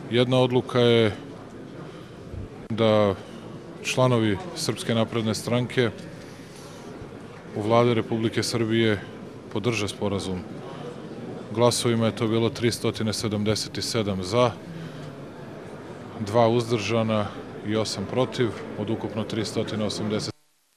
Jedna odluka je da članovi Srpske napredne stranke u Vladi Republike Srbije podrže sporazum. Glasovima je to bilo 377 za, 2 uzdržana i 8 protiv, od ukupno 380.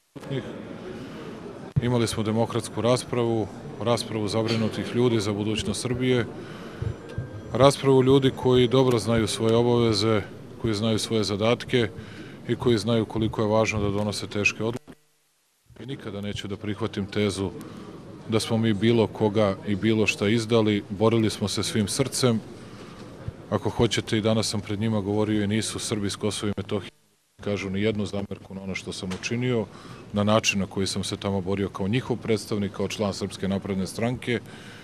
Imali smo demokratsku raspravu, raspravu zabrinutih ljudi za budućnost Srbije, raspravu ljudi koji dobro znaju svoje obaveze, koji znaju svoje zadatke i koji znaju koliko je važno da donose teške odluke. I nikada neću da prihvatim tezu da smo mi bilo koga i bilo šta izdali, borili smo se svim srcem. Ako hoćete, i danas sam pred njima govorio i nisu Srbi s Kosova i Metohije, kažu ni jednu zamerku na ono što sam učinio, na način na koji sam se tamo borio kao njihov predstavnik, kao član Srpske napredne stranke,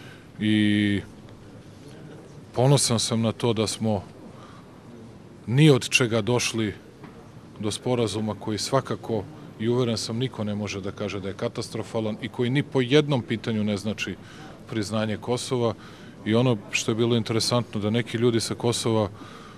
i ponosan sam na to da smo ni od čega došli do sporazuma koji svakako, i uveren sam, niko ne može da kaže da je katastrofalan i koji ni po jednom pitanju ne znači priznanje Kosova. I ono što je bilo interesantno, da neki ljudi sa Kosova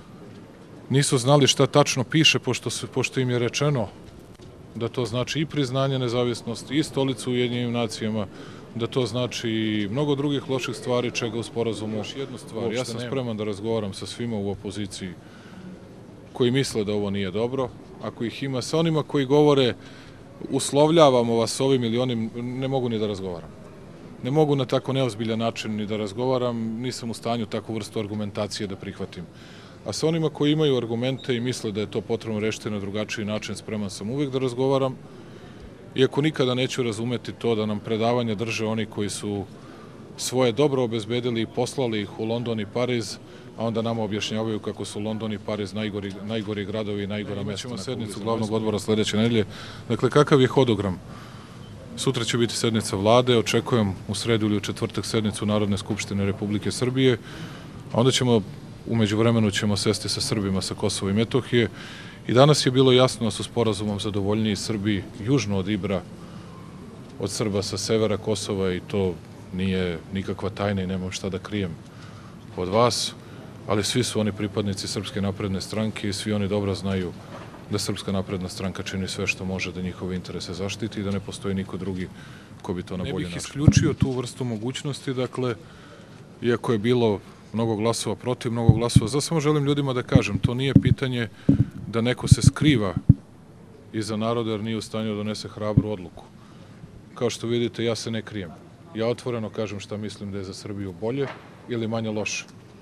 nisu znali šta tačno piše, pošto im je rečeno da to znači i priznanje nezavisnosti i stolicu u Ujedinjenim nacijama, da to znači i mnogo drugih loših stvari, čega u sporazumu. Još jednu stvar, ja sam spreman da razgovaram sa svima u opoziciji koji misle da ovo nije dobro, ako ih ima, sa onima koji govore uslovljavamo vas ovim ili onim, ne mogu ni da razgovaram. Ne mogu na tako neozbiljan način ni da razgovaram, nisam u stanju takvu vrstu argumentacije da prihvatim. A sa onima koji imaju argumente i misle da je to potrebno rešiti na drugačiji način, spreman sam uvek da razgovaram, iako nikada neću razumeti to da nam predavanje drže oni koji su svoje dobro obezbedili i poslali ih u London i Pariz, a onda nama objašnjavaju kako su London i Pariz najgori gradovi i najgora mesta. Imaćemo sednicu glavnog odbora sledeće nedelje. Dakle, kakav je hodogram? Sutra će biti sednica vlade, očekujem u sredu ili u četvrtak sednicu Narodne skupštine Republike Srbije, a onda ćemo, u međuvremenu ćemo sesti sa Srbima sa Kosova i Metohije. I danas je bilo jasno da su sporazumom zadovoljniji Srbi južno od Ibra, od Srba sa severa Kosova, i to nije nikakva tajna i nemam šta da krijem od vas, ali svi su oni pripadnici Srpske napredne stranke i svi oni dobro znaju da Srpska napredna stranka čini sve što može da njihove interese zaštiti i da ne postoji niko drugi ko bi to na bolji način. Ne bih isključio tu vrstu mogućnosti, dakle, iako je bilo mnogo glasova protiv, mnogo glasova za, samo želim ljudima da kažem, to nije pitanje da neko se skriva iza naroda jer nije u stanju da donese hrabru odluku. Kao što vidite, ja se ne krijem. Ja otvoreno kažem šta mislim da je za Srbiju bolje ili manje loše.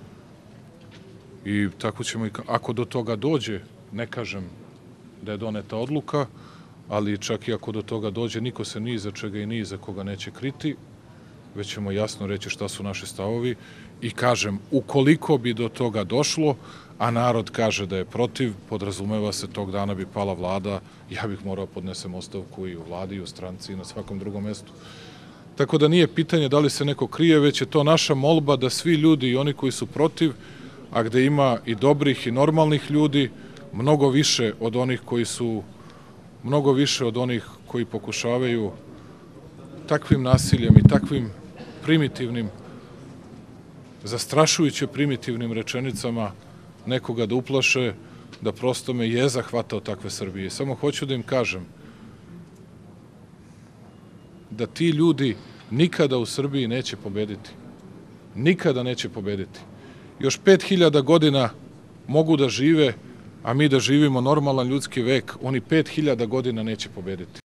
I tako ćemo, ako do toga dođe, ne kažem da je doneta odluka, ali čak i ako do toga dođe, niko se ni iza čega i ni iza koga neće kriti, već ćemo jasno reći šta su naši stavovi. I kažem, ukoliko bi do toga došlo, a narod kaže da je protiv, podrazumeva se tog dana bi pala vlada, ja bih morao podnesem ostavku i u vladi i u stranci i na svakom drugom mestu. Tako da nije pitanje da li se neko krije, već je to naša molba da svi ljudi i oni koji su protiv, a gde ima i dobrih i normalnih ljudi, mnogo više od onih koji pokušavaju takvim nasiljem i takvim primitivnim, zastrašujuće primitivnim rečenicama nekoga da uplaše, da prosto me je zahvatao takve Srbije. Samo hoću da im kažem da ti ljudi nikada u Srbiji neće pobediti. Nikada neće pobediti. Još 5000 godina mogu da žive, a mi da živimo normalan ljudski vek, oni 5000 godina neće pobediti.